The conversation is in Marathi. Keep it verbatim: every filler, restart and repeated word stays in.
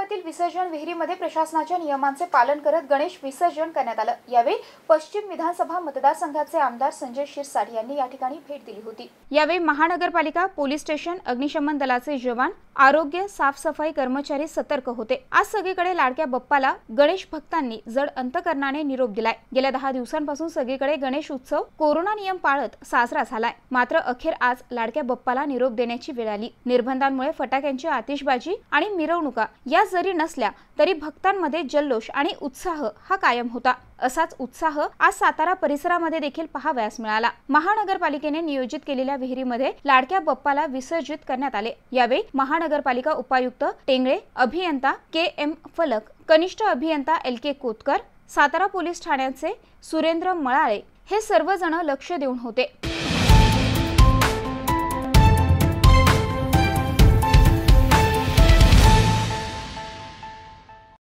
भागातील विसर्जन विहिरीमध्ये प्रशासनाच्या नियमांचे पालन करत गणेश विसर्जन करण्यात आलं। यावेळी पश्चिम विधानसभा मतदारसंघाचे आमदार संजय शिरसाट यांनी या ठिकाणी भेट दिली होती। यावेळी महानगरपालिका, पोलीस स्टेशन, अग्निशमन दलाचे जवान, आरोग्य, साफसफाई कर्मचारी सतर्क होते। आज सगळीकडे लाडक्या बाप्पाला गणेश भक्तांनी जड अंतकरणाने निरोप दिलाय। गेल्या दहा दिवसांपासून सगळीकडे गणेश उत्सव कोरोना नियम पाळत साजरा झालाय, मात्र अखेर आज लाडक्या बाप्पाला निरोप देण्याची वेळ आली। निर्बंधांमुळे फटाक्यांची आतिषबाजी आणि मिरवणुका या जरी नसल्या तरी भक्तांमध्ये जल्लोष आणि उत्साह हा कायम होता। असाच उत्साह आज सातारा परिसरामध्ये देखील पाहावयास मिळाला। महानगरपालिकेने नियोजित केलेल्या विहिरीमध्ये लाडक्या बाप्पाला विसर्जित करण्यात आले। यावेळी महानगरपालिका उपायुक्त टेंगळे, अभियंता के एम फलक, कनिष्ठ अभियंता L K Kotkar, Satara police ठाण्याचे सुरेंद्र मळाळे हे सर्वजण लक्ष देऊन होते।